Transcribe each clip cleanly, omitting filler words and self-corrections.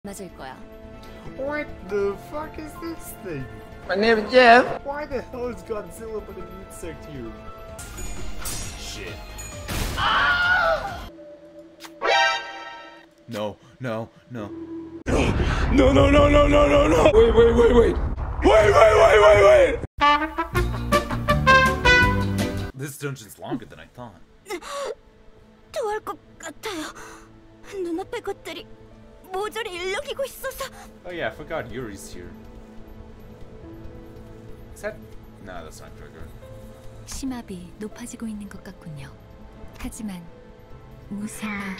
맞을 거야. What the fuck is this thing? My name is Jeff. Why the hell is Godzilla but an insect here? Shit. No, no, no. No, no, no, no, no, no, no! Wait, wait, wait, wait! Wait, wait, wait, wait, wait! This dungeon's longer than I thought. 토할 것 같아요. 눈앞의 것들이 모조리 일렁이고 있어서. Oh yeah, I forgot Yuri's here. Is that? No, that's not Gregor. 심압이 높아지고 있는 것 같군요. 하지만 무슨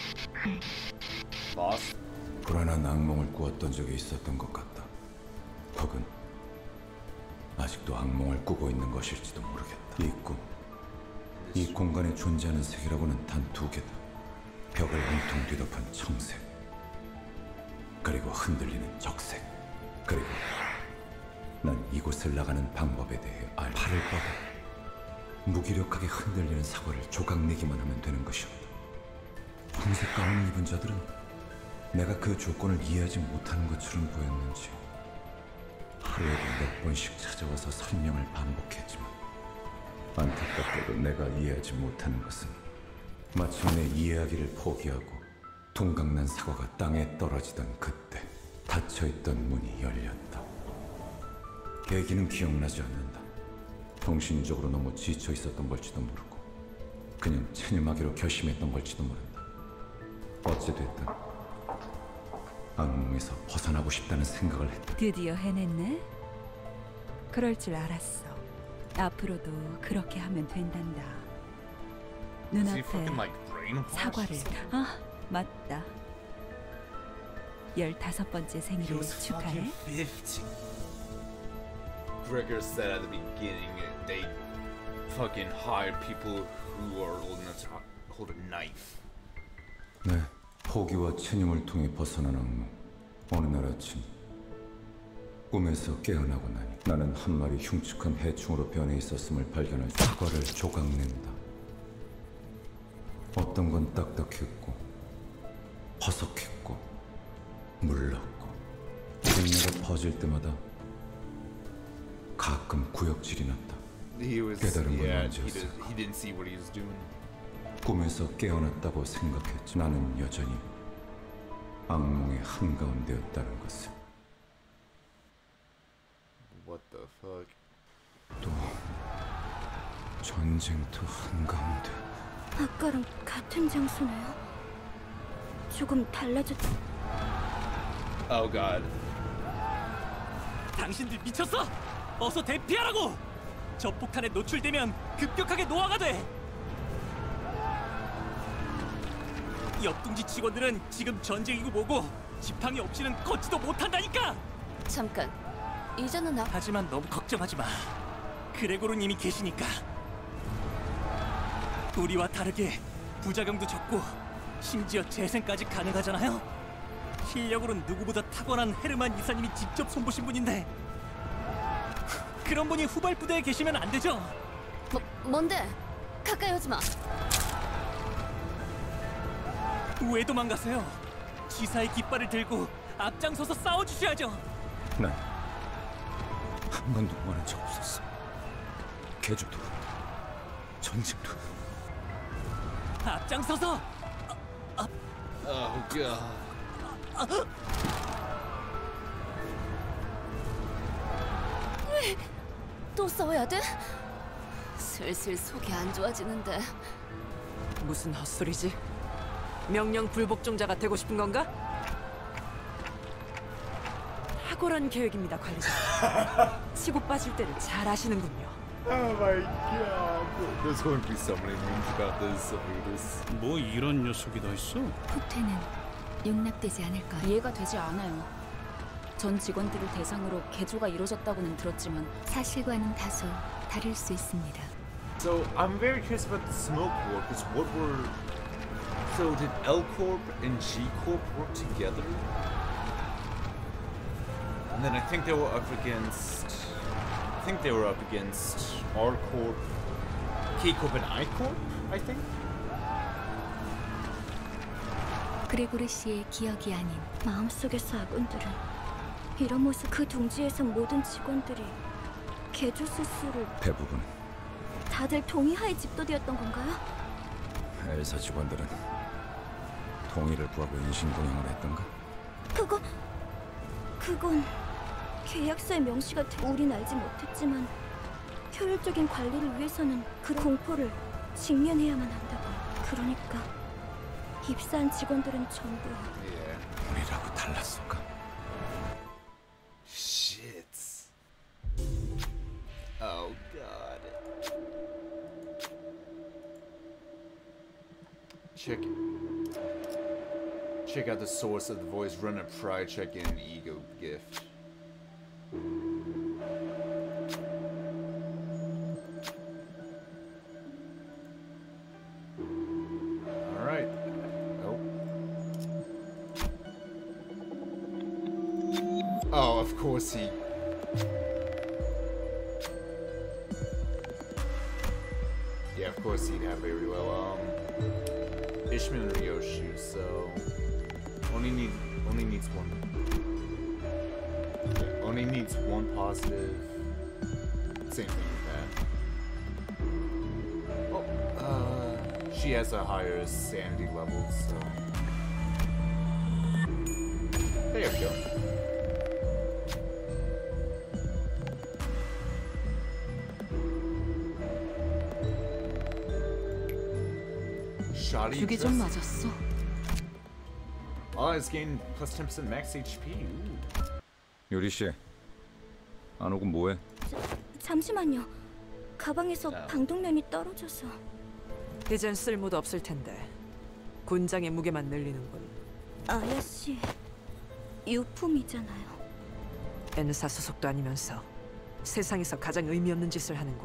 Boss? 불안한 악몽을 꾸었던 적이 있었던 것 같다. 혹은 아직도 악몽을 꾸고 있는 것일지도 모르겠다. 이 꿈, 이 공간에 존재하는 색이라고는 단 두 개다. 벽을 온통 뒤덮은 청색, 그리고 흔들리는 적색. 그리고 난 이곳을 나가는 방법에 대해 팔을 뻗어 무기력하게 흔들리는 사과를 조각내기만 하면 되는 것이었다. 황색 가운을 입은 자들은 내가 그 조건을 이해하지 못하는 것처럼 보였는지 하루에도 몇 번씩 찾아와서 설명을 반복했지만 안타깝게도 내가 이해하지 못하는 것은 마침내 이해하기를 포기하고 동강난 사과가 땅에 떨어지던 그때 닫혀있던 문이 열렸다. 계기는 기억나지 않는다. 정신적으로 너무 지쳐 있었던 걸지도 모르고 그냥 체념하기로 결심했던 걸지도 모른다. 어찌됐든 악몽에서 벗어나고 싶다는 생각을 했다. 드디어 해냈네? 그럴 줄 알았어. 앞으로도 그렇게 하면 된단다. Is he 눈앞에 fucking like brainwashed? 사과를... 아, 맞다. 15번째 He 생일을 was 축하해. fucking 50. Gregor said at the beginning they fucking hire people who are old enough to hold a knife. 네, 포기와 체념을 통해 벗어난 악몽. 어느 날 아침 꿈에서 깨어나고 나니 나는 한 마리 흉측한 해충으로 변해 있었음을 발견할 사과를 조각낸다. 어떤 건 딱딱했고 화석했고 물렀고 분내가 퍼질 때마다 가끔 구역질이 났다. He was 깨달은 건 yeah. 언제였어? He didn't see what he was doing. 꿈에서 깨어났다고 생각했지. 나는 여전히 악몽의 한가운데였다는 것을. What the fuck? 또 전쟁터 한가운데. 아까랑 같은 장소네요. 조금 달라졌. Oh god. 당신들 미쳤어? 어서 대피하라고! 저 폭탄에 노출되면 급격하게 노화가 돼! 옆둥지 직원들은 지금 전쟁이고 뭐고 지팡이 없이는 걷지도 못한다니까! 잠깐. 이제는 나. 하지만 너무 걱정하지 마. 그레고르 님이 계시니까. 우리와 다르게 부작용도 적고 심지어 재생까지 가능하잖아요? 실력으로는 누구보다 타고난 헤르만 이사님이 직접 손보신 분인데 그런 분이 후발 부대에 계시면 안 되죠? 뭔데? 가까이 오지 마. 왜 도망가세요? 지사의 깃발을 들고 앞장서서 싸워주셔야죠. 난 한 번도 원한 적 없었어. 개조도 전쟁도. 앞장서서! Oh god. 또 싸워야 돼? 슬슬 속이 안 좋아지는데. 무슨 헛소리지? 명령 불복종자가 되고 싶은 건가? 탁월한 계획입니다, 관리자. 치고 빠질 때를 잘 아시는군요. Oh my god. There's going to be so many memes about this. 뭐 이런 녀석이 다 있어? 후퇴는 용납되지 않을 거야. 이해가 되지 않아요. 전 직원들을 대상으로 개조가 이루어졌다고는 들었지만 사실과는 다소 다를 수 있습니다. So I'm very curious about the Smoke Corp. Because what were? So did L Corp and G Corp work together? And then I think they were up against. I think they were up against R Corp, K Corp, and I Corp. I think. 그레고리 씨의 기억이 아닌 마음속에서 아군들은 이런 모습 그 둥지에선 모든 직원들이 개조 스스로 대부분 다들 동의하에 집도되었던 건가요? 엘사 직원들은 동의를 구하고 인신공양을 했던가? 그건 계약서에 명시가 우린 알지 못했지만 효율적인 관리를 위해서는 그 공포를 직면해야만 한다고. 그러니까 입사한 직원들은 전부 우리라고 달랐을까? Shit. Oh god. Check out the source of the voice. Run a pride check in ego gift. All right. Oh, of course he. Yeah, of course he'd have very well. Ishmael Ryoshu, so only needs one. Yeah, only needs one positive. Same thing with that. Oh, she has a higher sanity level, so there we go. 죽이 좀 맞았어. Oh, it's gained plus 10% max HP. Ooh. 요리 씨, 안 오고 뭐해? 잠시만요. 가방에서 방독면이 떨어져서. 이젠 쓸모도 없을 텐데 군장의 무게만 늘리는군. 아야씨, 유품이잖아요. N사 소속도 아니면서 세상에서 가장 의미 없는 짓을 하는군.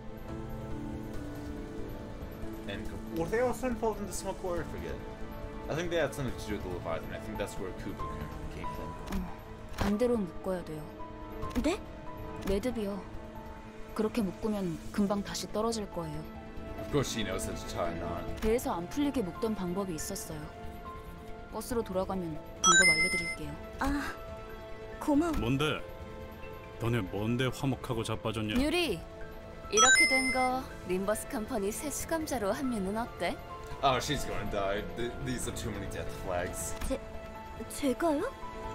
And were they also involved in the smoke war? I forget. I think they had something to do with the Leviathan. I think that's where Kubo came from. 반대로 묶어야 돼요. 네? 매듭이요. 그렇게 묶으면 금방 다시 떨어질 거예요. Of course she knows how to tie a knot. 배에서 안 풀리게 묶던 방법이 있었어요. 버스로 돌아가면 방법 알려드릴게요. 아, 고마워. 뭔데? 너네 뭔데 화목하고 자빠졌냐? 유리, 이렇게 된 거 림버스 컴퍼니 새 수감자로 합류는 어때? Oh, she's gonna die. These are too many death flags. 제가요?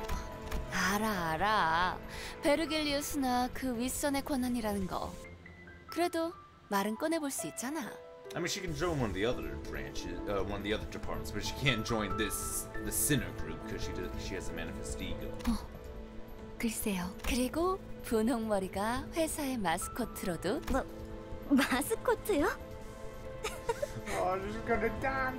알아. 베르겔리우스나 그 윗선의 권한이라는 거. 그래도 말은 꺼내볼 수 있잖아. I mean, she can join one of the other branches, one of the other departments, but she can't join the Sinner group because she has a manifest ego. 글쎄요. 그리고 분홍머리가 회사의 마스코트로도. 마스코트요? Oh, she's gonna die.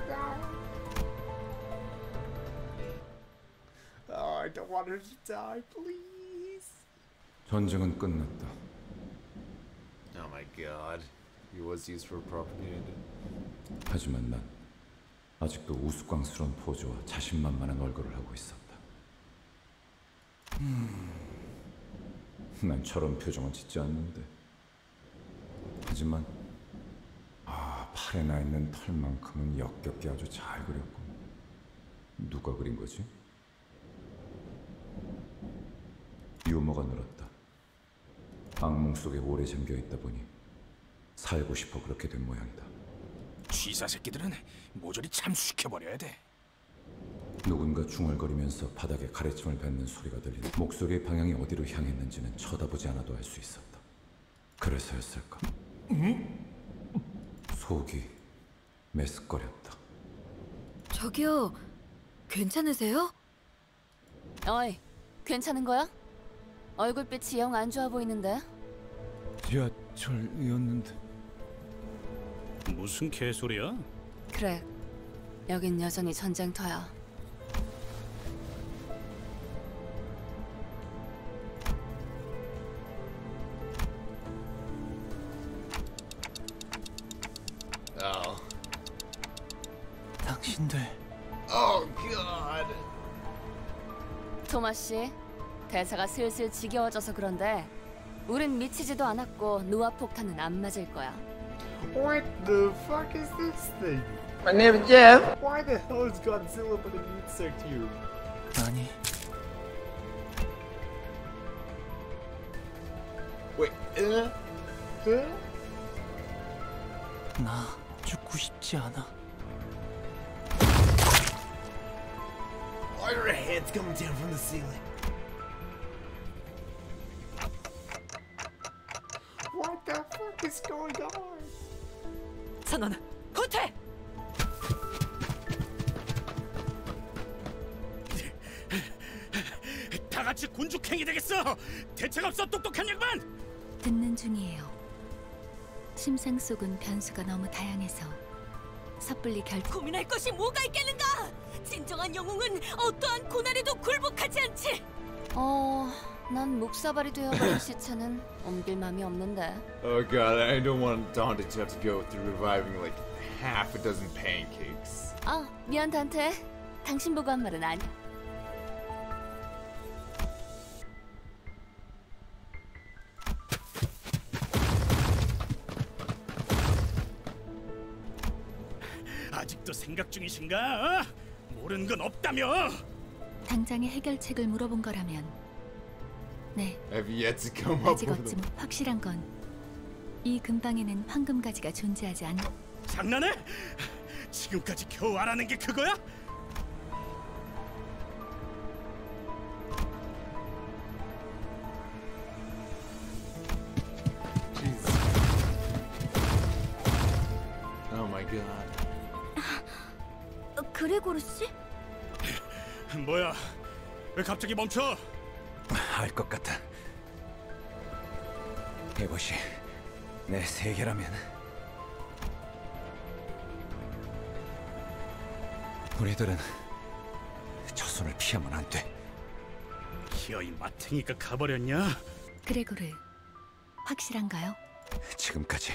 Oh, I don't want her to die, please. 전쟁은 끝났다. Oh my god. He was used for propaganda. 하지만 난 아직도 우스꽝스러운 포즈와 자신만만한 얼굴을 하고 있었다. 난 저런 표정은 짓지 않는데. 하지만 팔에 나 있는 털만큼은 역겹게 아주 잘 그렸고. 누가 그린 거지? 유머가 늘었다. 악몽 속에 오래 잠겨 있다 보니 살고 싶어 그렇게 된 모양이다. 쥐사 새끼들은 모조리 참수시켜버려야 돼. 누군가 중얼거리면서 바닥에 가래침을 뱉는 소리가 들린다. 목소리의 방향이 어디로 향했는지는 쳐다보지 않아도 알 수 있었다. 그래서였을까? 속이 메스꺼렸다. 저기요, 괜찮으세요? 어이, 괜찮은 거야? 얼굴빛이 영 안 좋아 보이는데? 지하철이었는데. 무슨 개소리야? 그래, 여긴 여전히 전쟁터야. Oh. 당신들. Oh god. 토마 씨, 대사가 슬슬 지겨워져서 그런데 우린 미치지도 않았고 노아 폭탄은 안 맞을 거야. What the fuck is this thing? My name is Jeff. Why the hell is Godzilla but an insect here? 아니, Wait, 나 죽고 싶지 않아. Why are her heads coming down from the ceiling? What the fuck is going on? 선언, 후퇴! 다 같이 곤죽행이 되겠어. 대책 없어 똑똑한 양반. 듣는 중이에요. 심상 속은 변수가 너무 다양해서 섣불리 고민할 것이 뭐가 있겠는가? 진정한 영웅은 어떠한 고난에도 굴복하지 않지. 난 묵사발이 되어버린 시체는 옮길 맘이 없는데. Oh god, I don't want Dante to have to go through reviving like half a dozen pancakes. 미안 단테. 당신 보고 한 말은 아니. 아직도 생각 중이신가? 모르는 건 없다며? 당장의 해결책을 물어본 거라면 네. Have yet to come up 아직 with 어찌 them. 확실한 건 이 근방에는 황금가지가 존재하지 않는. 장난해? 지금까지 겨우 알아낸 게 그거야? Jesus. Oh my god. 그레고르 씨? 뭐야? 왜 갑자기 멈춰? 알 것 같아. 이것이 내 세계라면 우리들은 저 손을 피하면 안 돼. 기어이 마탱이가 가버렸냐? 그레고르, 확실한가요? 지금까지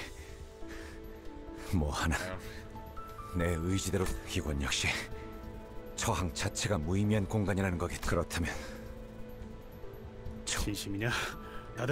뭐 하나 내 의지대로. 이건 역시 저항 자체가 무의미한 공간이라는 거겠. 그렇다면 진심이냐? 다들?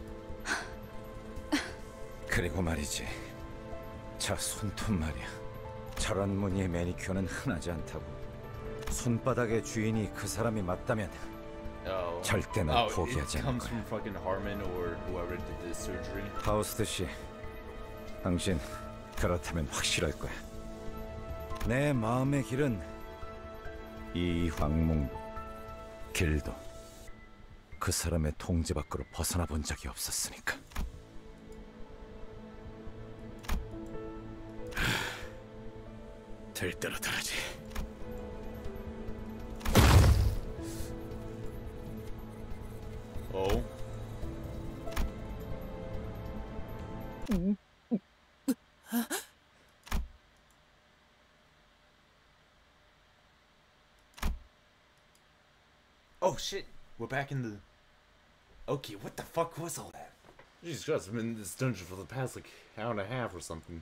그리고 말이지, 저 손톱 말이야. 저런 무늬의 매니큐어는 흔하지 않다고. 손바닥의 주인이 그 사람이 맞다면 절대 날 포기하지 않을 거야. From fucking Harmon or whoever did the surgery. 파우스트 씨, 당신 그렇다면 확실할 거야. 내 마음의 길은 이 황몽도 길도 그 사람의 통제 밖으로 벗어나 본 적이 없었으니까. 될 대로 되라지. Oh. Oh shit, we're back in the... Okay, what the fuck was all that? Jesus Christ, I've been in this dungeon for the past like hour and a half or something.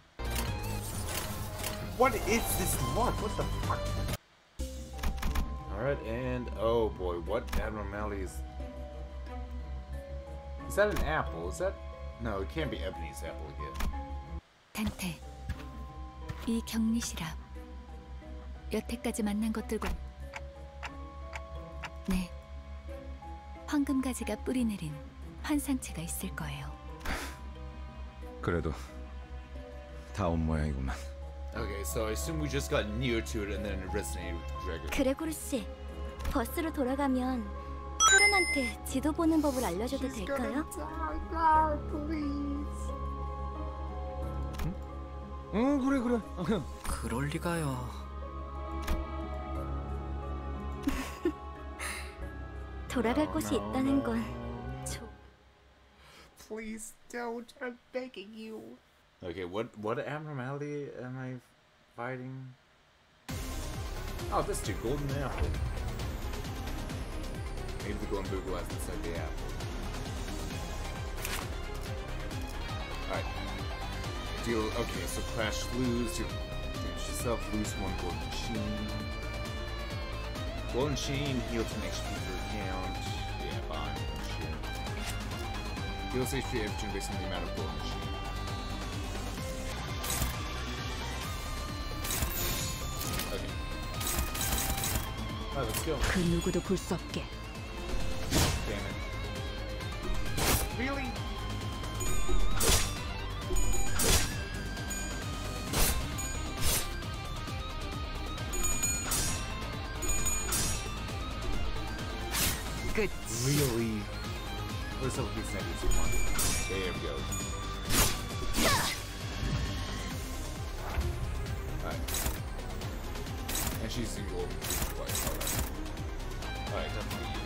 What is this luck? What the fuck? Alright, and oh boy, what abnormalities? Is that an apple? Is that... No, it can't be Ebony's apple again. 단테, 이 격리실앞 여태까지 만난 것들과 네, 황금가지가 뿌리내린 환상체가 있을 거예요. 그래도 다 온 모양이구만. Okay, so I assume we just got near to it and then it resonated with Gregor. 그레고르 씨, 버스로 돌아가면 카론한테 지도 보는 법을 알려줘도 될까요? 그래. 그럴 리가요. 돌아갈 곳이 있다는 건 Please don't. I'm begging you. Okay, what abnormality am I fighting? Oh, this dude, golden apple. Maybe the golden boo glass inside the apple. Alright. Deal. Okay, so Clash lose. You finish yourself. Lose one golden chain. Golden chain heal to next speaker count. Yeah, fine. Shit. Heals HP every turn based on the amount of golden chain. Alright, let's go. 그 누구도 볼 수 없게. Damn it. Really? 끝. Really? Where's some of these negatives? Come on. There we go. Alright. And she's single twice, alright. Alright, definitely you.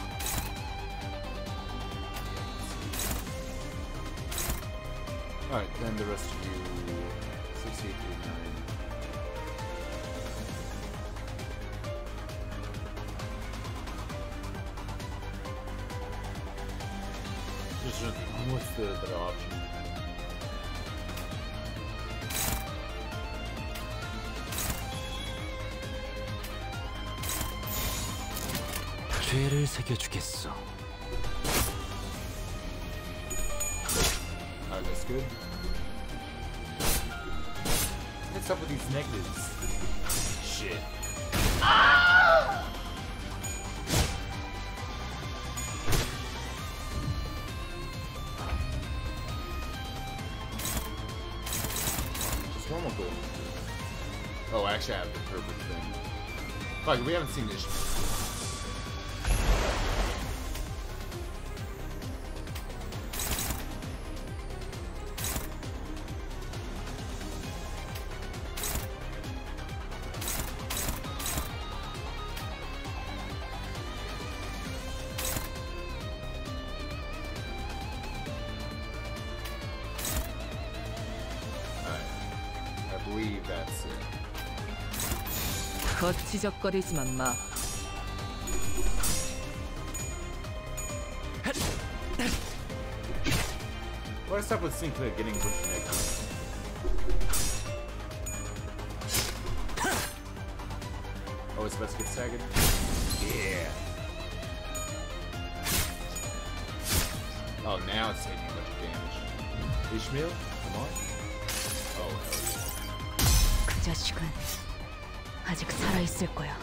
Alright, then the rest of you. 6, 8, 3, 9. What's the better option? 죄를 새겨주겠어. Alright, that's good. What's up with these negatives? Shit. Just one more goal. Oh, actually, I have the perfect thing. Fuck, we haven't seen this. I believe that's it. 거치적거리지만 마. Let's start with Sinclair getting a bunch of negatives. Oh, it's about to get staggered? Yeah. Oh, now it's taking a bunch of damage. Ishmael, come on. Oh, hell yeah. 그 자식은 아직 살아 있을 거야.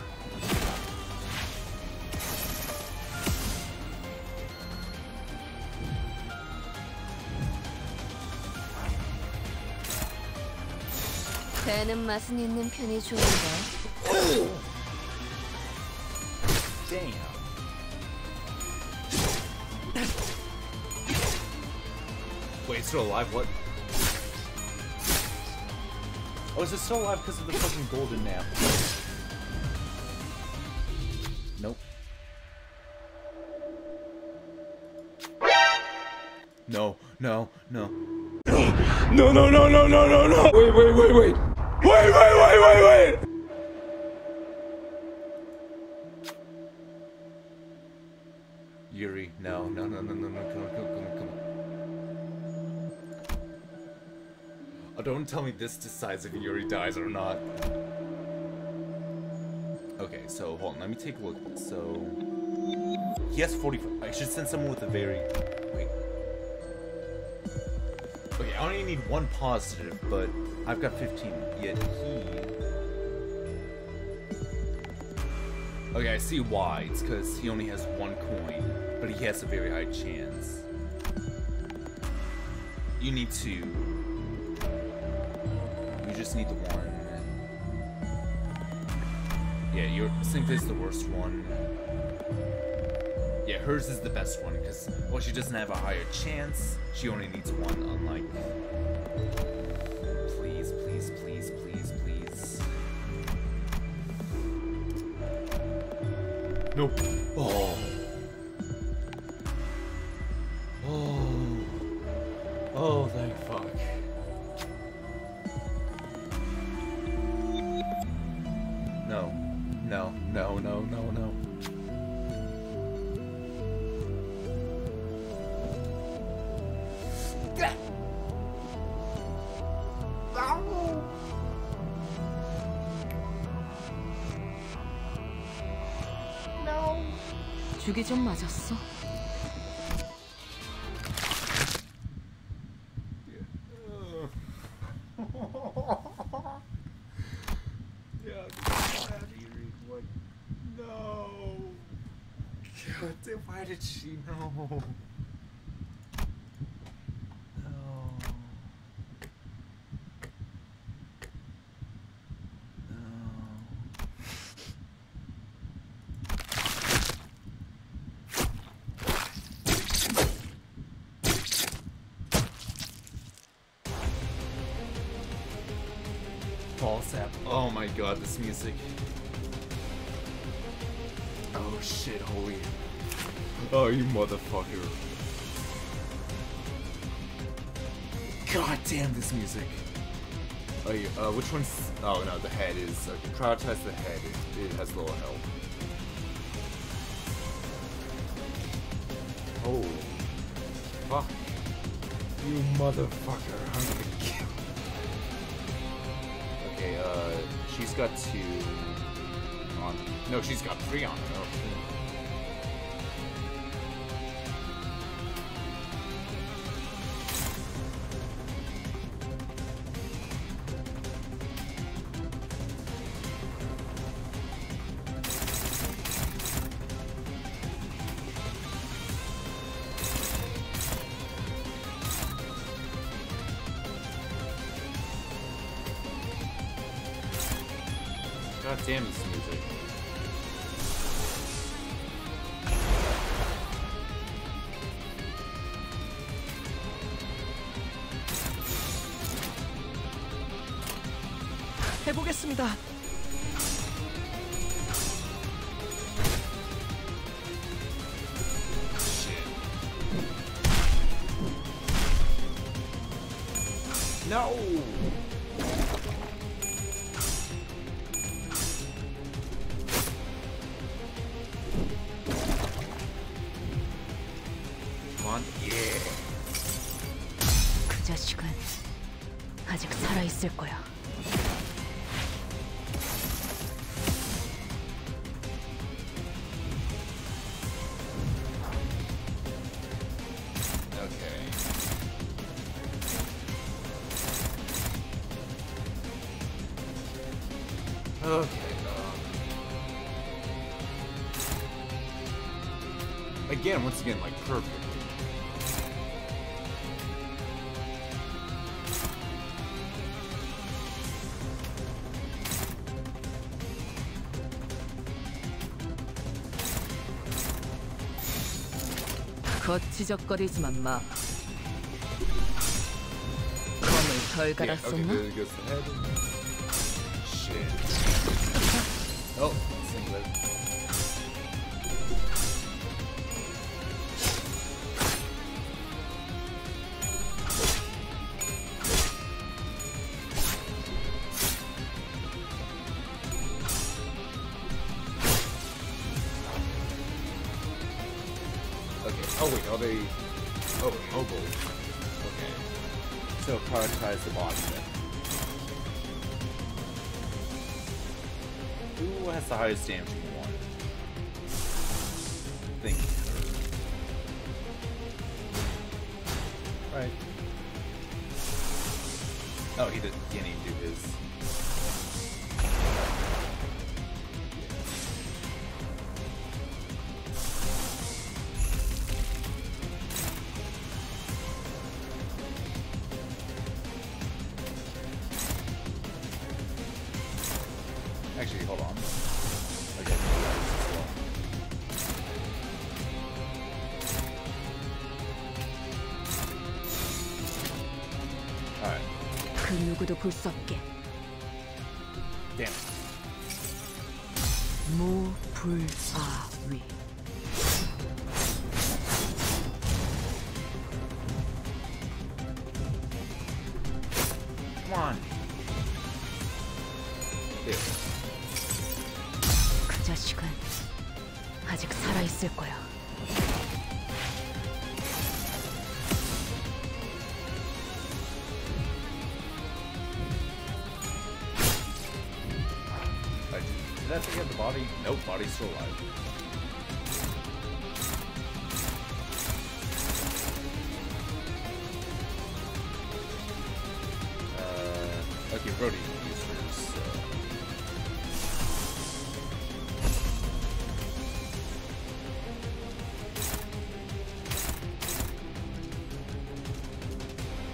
배는 맛은 있는 편이 좋은데. Damn. Wait, it's still alive? What? Oh, is it still alive because of the fucking golden nap? Nope. No, no, no. No, no, no, no, no, no, no! Wait, wait, wait, wait! Wait, wait, wait, wait, wait! Yuri, no, no, no, no, no, no, come on, come on, come on, come on. Oh, don't tell me this decides if Yuri dies or not. Okay, so hold on, let me take a look. So he has 45. I should send someone with a very wait. Okay, I only need one positive, but I've got 15. Yet he. Okay, I see why. It's because he only has one coin, but he has a very high chance. You need to. You just need the one. Yeah, your Sync is the worst one. Yeah, hers is the best one because, well, she doesn't have a higher chance. She only needs one, unlike. Please, please, please, please, please. Nope. Oh. Oh. Oh, thank fuck. No. No, no, no, no, no. 죽이 좀 맞았어. No. damn, why did she know? Oh my god, this music. Oh shit, holy. Oh, you motherfucker. God damn, this music. Oh, which one's. Oh no, the head is. Prioritize the head, it has lower health. Oh. Fuck. You motherfucker, I'm gonna kill. Okay, she's got 2 on. No, she's got 3 on her. Oh, God damn this music. 해보겠습니다. No! 그 자식은 아직 살아있을 거야. Okay. Again, once again, like perfect. 거치적거리지만 마. 검을 덜 갈았었나? Shit. Oh, singlet. Okay. Oh wait, are they? Oh, mobile. Okay. So prioritize the boss then. Who has the highest damage in one? Think. Right. Oh, he didn't even do his. Actually, hold on. Okay. Alright. 그 누구도 볼 수 없게. Damn. 무불아위. Come on. Here. 그 자식은 아직 살아있을 거야. Did that thing have the body? Nope, body's still alive. Okay, Brody used hers.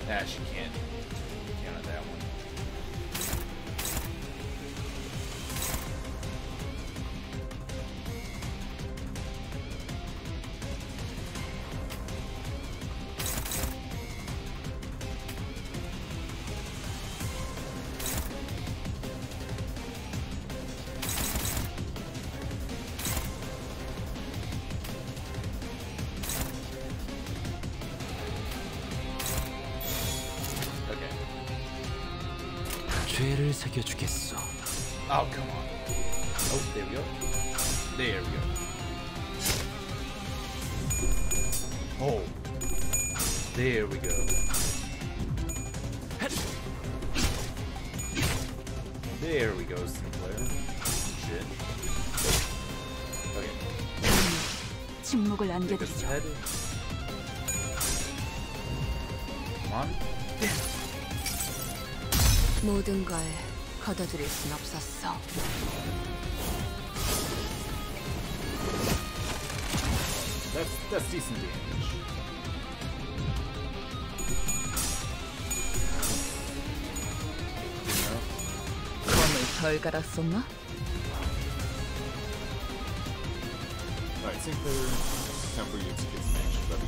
Nah, she can't. Count on that one. 죄를 새겨주겠어. Oh, come on. Oh, there we go. There we go. Oh. There we go. There we go, Sinclair. Shit. Okay. 침묵을 Take this 안겨드리죠. head. Come on. 모든 걸 걷어들일 순 없었어. That's decent damage. 검을 덜 갈았었나? Alright, Sinclair, time for you to get some action, buddy.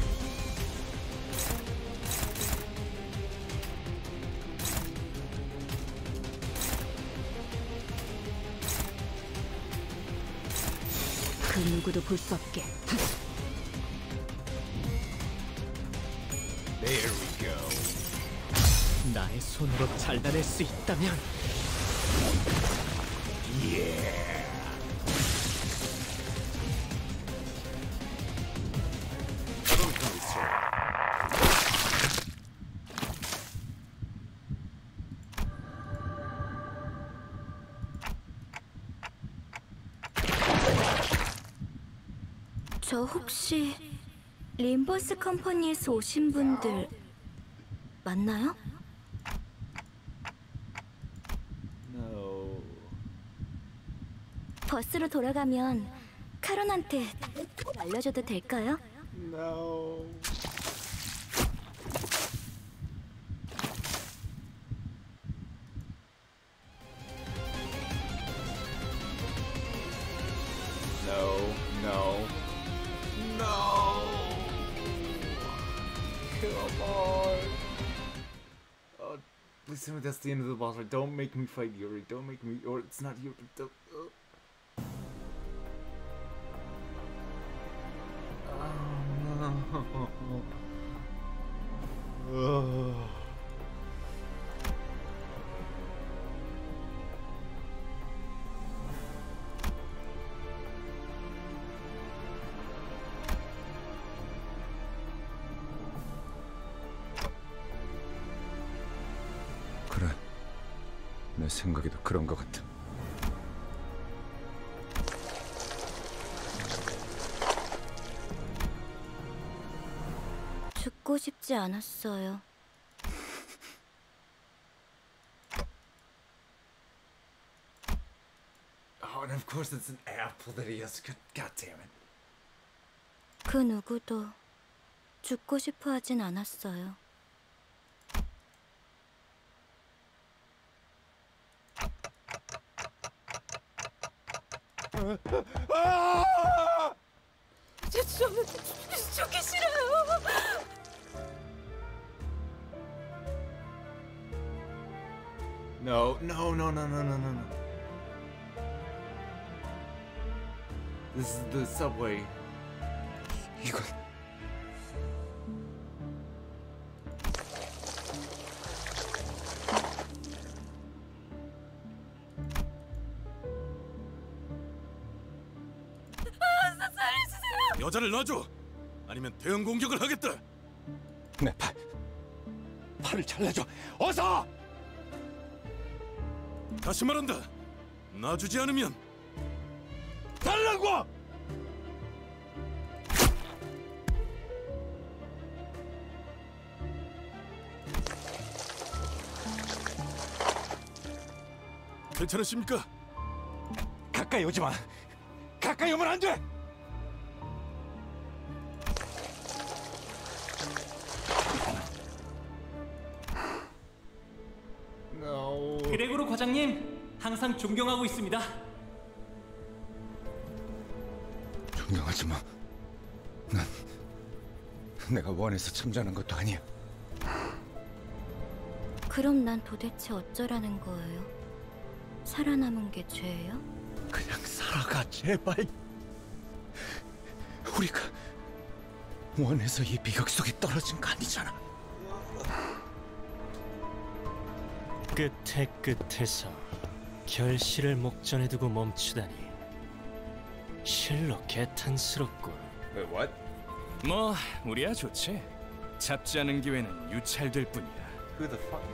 그 누구도 볼 수 없게. There we go. 나의 손으로 잘라낼 수 있다면. Yeah. 저 혹시 림버스 컴퍼니에서 오신 분들 맞나요? No. 버스로 돌아가면 카론한테 알려줘도 될까요? No. No. No. No. Come on. Oh, please tell me that's the end of the boss fight. Don't make me fight Yuri. Don't make me, or it's not Yuri. Don't, Oh. 그래, 내 생각에도 그런 것 같아. 죽고 싶지 않았어요. Oh, and of course it's an apple that he has. God damn it. 그 누구도 죽고 싶어 하진 않았어요. 죽기 싫어요. No, no, no, no, no, no, no, no. This is the subway. 이건 여자를 놔줘. 아니면 대응 공격을 하겠다. 내 팔을 잘라줘. 어서! 다시 말한다. 놔주지 않으면 달라고! 괜찮으십니까? 가까이 오지 마. 가까이 오면 안 돼. 과장님, 항상 존경하고 있습니다. 존경하지 마. 난 내가 원해서 참전한 것도 아니야. 그럼 난 도대체 어쩌라는 거예요? 살아남은 게 죄예요? 그냥 살아가, 제발. 우리가 원해서 이 비극 속에 떨어진 거 아니잖아. 끝에 끝에서 결실을 목전에 두고 멈추다니 실로 개탄스럽군. Wait, what? 뭐 우리야 좋지. 잡지 않은 기회는 유찰될 뿐이야. Who the fuck?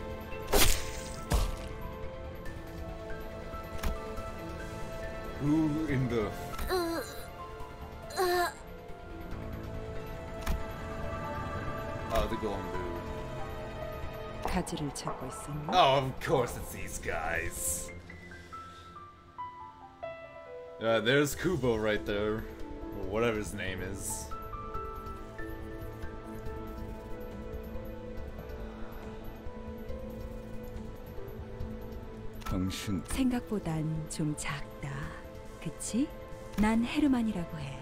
Who in the? The golem dude. 가지를 찾고 있었나? Oh, of course it's these guys. There's Kubo right there, or whatever his name is. 당신 생각보단 좀 작다. 그치? 난 헤르만이라고 해.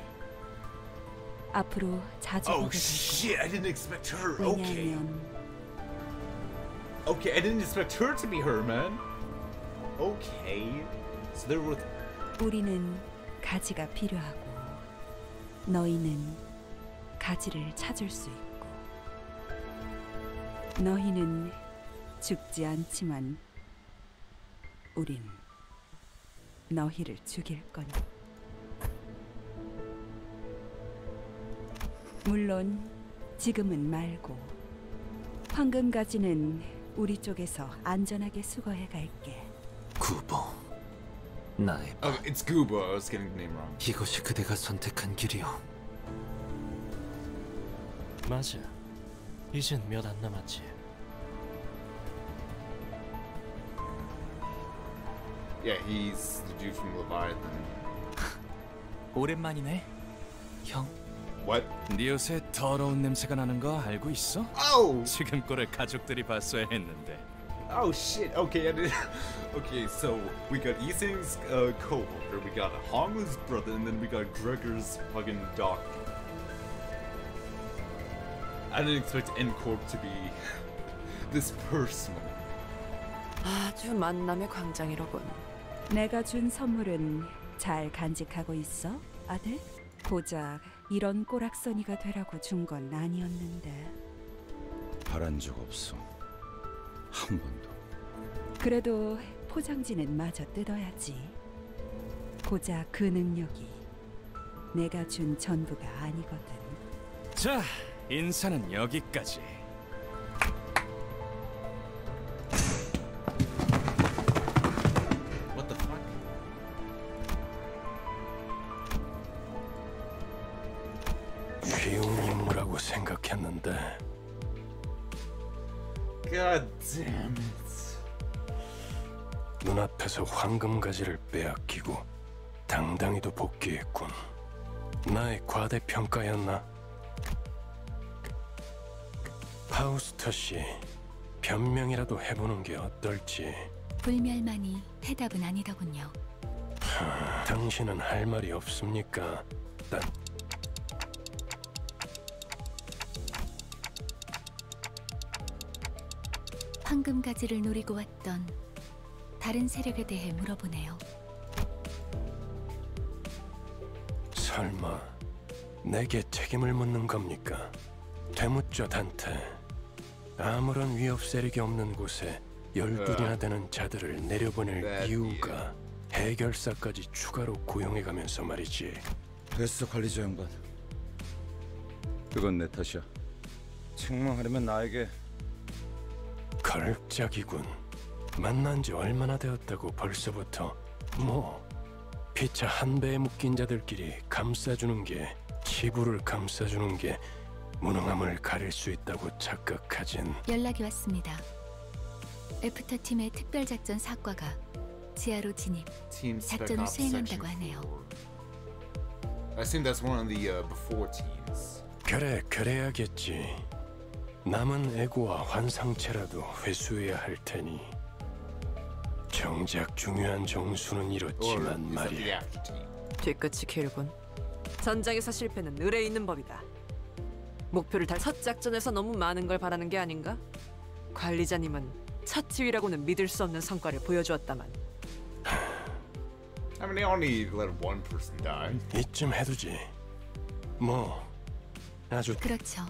앞으로 자주 보게 될 거야. Shit, I didn't expect her. Okay. 왜냐하면 Okay, I didn't expect her to be her, man. Okay. So there were. 우리는 가지가 필요하고 너희는 가지를 찾을 수 있고 너희는 죽지 않지만 우린 너희를 죽일 거니. 물론 지금은 말고 황금가지는 우리 쪽에서 안전하게 수거해 갈게. 구보, 나의 Oh, it's Kubo. I was getting the name wrong. 이것이 그대가 선택한 길이오. 맞아. 이젠 몇 안 남았지. Yeah, he's the dude from Leviathan. 오랜만이네, 형. What? 네 옷에 더러운 냄새가 나는 거 알고 있어? Oh! 지금 꼴을 가족들이 봤어야 했는데. Oh shit. Okay, I did. Okay, so we got Ising's co-worker, we got Honglu's brother, and then we got Gregor's fucking doctor. I didn't expect N-Corp to be this personal. 아주 만남의 광장이로군. 내가 준 선물은 잘 간직하고 있어, 아들? 고작 이런 꼬락서니가 되라고 준 건 아니었는데. 바란 적 없어. 한 번도. 그래도 포장지는 마저 뜯어야지. 고작 그 능력이 내가 준 전부가 아니거든. 자, 인사는 여기까지. What the fuck? 쉬운 임무라고 생각했는데 God damn it. 눈앞에서 황금가지를 빼앗기고 당당히도 복귀했군. 나의 과대평가였나? 파우스터 씨, 변명이라도 해보는 게 어떨지. 불멸만이 해답은 아니더군요. 당신은 할 말이 없습니까? 황금가지를 노리고 왔던 다른 세력에 대해 물어보네요. 설마 내게 책임을 묻는 겁니까? 되묻죠, 단테. 아무런 위협 세력이 없는 곳에 12이나 되는 자들을 내려보낼 이유가 해결사까지 추가로 고용해가면서 말이지. 됐어, 관리자 양반. 그건 내 탓이야. 책망하려면 나에게. 걸작이군. 만난 지 얼마나 되었다고 벌써부터 뭐 피차 한 배에 묶인 자들끼리 감싸주는 게, 지부를 감싸주는 게 무능함을 가릴 수 있다고 착각하진. 연락이 왔습니다. 애프터 팀의 특별작전 사과가 지하로 진입, 작전을 수행한다고 하네요. I assume that's one of the before teams. 그래, 그래야겠지. 남은 애고와 환상체라도 회수해야 할 테니. 정작 중요한 종수는 이렇지만 말이야. 뒤끝이 길군. 전장에서 실패는 을에 있는 법이다. 목표를 첫 작전에서 너무 많은 걸 바라는 게 아닌가? 관리자님은 첫 지휘라고는 믿을 수 없는 성과를 보여주었다만. I mean, they only let one person die. 이쯤 해두지. 뭐 아주 그렇죠.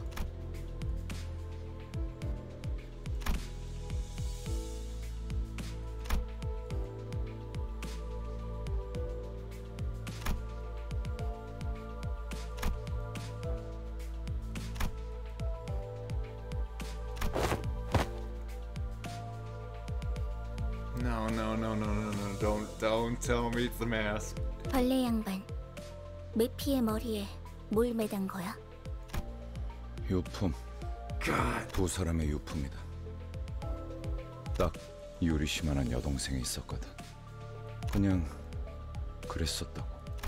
No, don't tell me it's the mask. 벌레 양반, 메피의 머리에 뭘 매단 거야? 유품. 두 사람의 유품이다. 딱 유리시만한 여동생이 있었거든. 그냥 그랬었다고.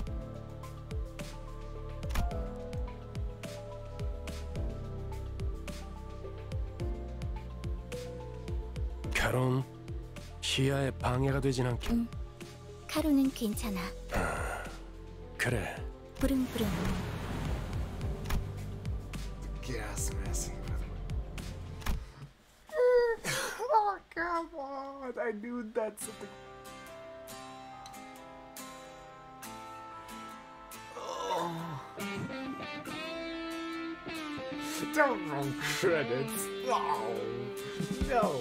결혼 시야에 방해가 되진 않게. 응. 카루는 괜찮아. 그래. 부릉부릉. Gas mask. Oh, come on. I knew that's something. Oh. Don't roll credits. No.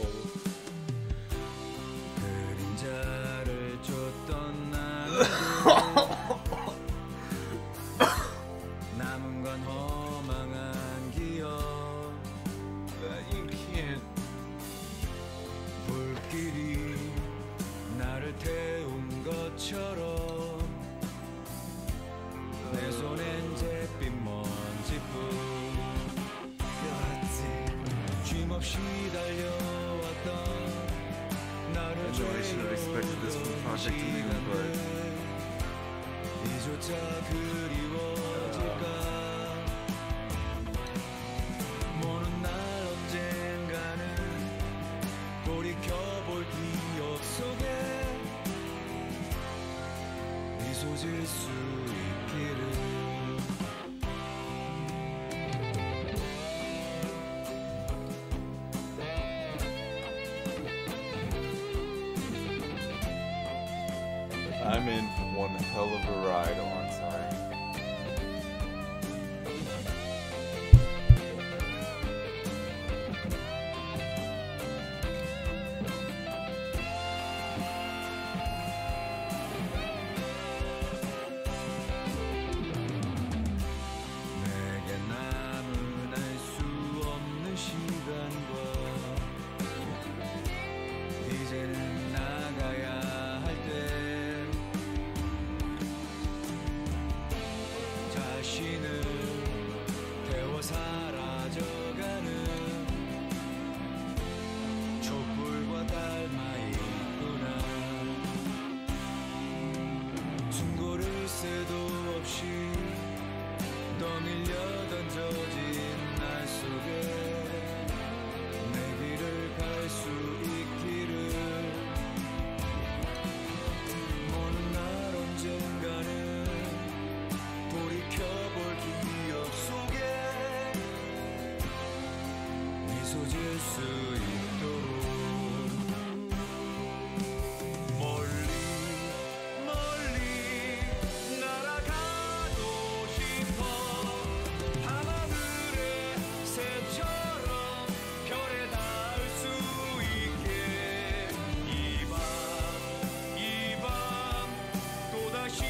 그림자를 줬던 남은 건 허망한 기억. You can't. 불길이 나를 태운 것처럼 내 손엔 잿빛 먼지뿐. 쉼없이 달려왔던 I should have expected this from Project Doom, but 이조차 그리워질까? 모는 날 언젠가는 돌이켜볼 기억 속에 미소 지을 수 있기를. I'm in for one hell of a ride on time. 내게 남은 알 수 없는 시간과 이제는 나가야 할 때 자신을 태워 사라져가는 촛불과 닮아 있구나. 충고를 새도 없이 떠밀려 던져진 날 속에 내 길을 갈 수 있기를. 어느 날 언젠가는 돌이켜볼 기억 속에 미소 지을 수 있도록. 멀리 멀리 날아가고 싶어. 밤하늘의 새처럼 별에 닿을 수 있게. 이 밤 또다시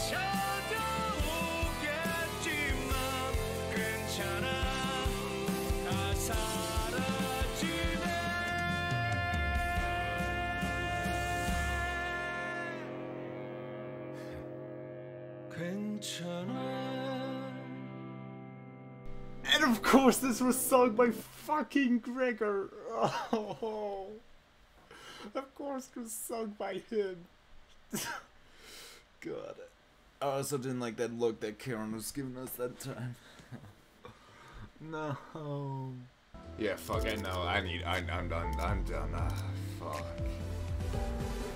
찾아오겠지만 괜찮아. 다 사라지네. 괜찮아. And of course, this was sung by fucking Gregor. Oh, of course, it was sung by him. God, I also didn't like that look that Karen was giving us that time. No. Yeah, fuck. I know. I'm done. Fuck.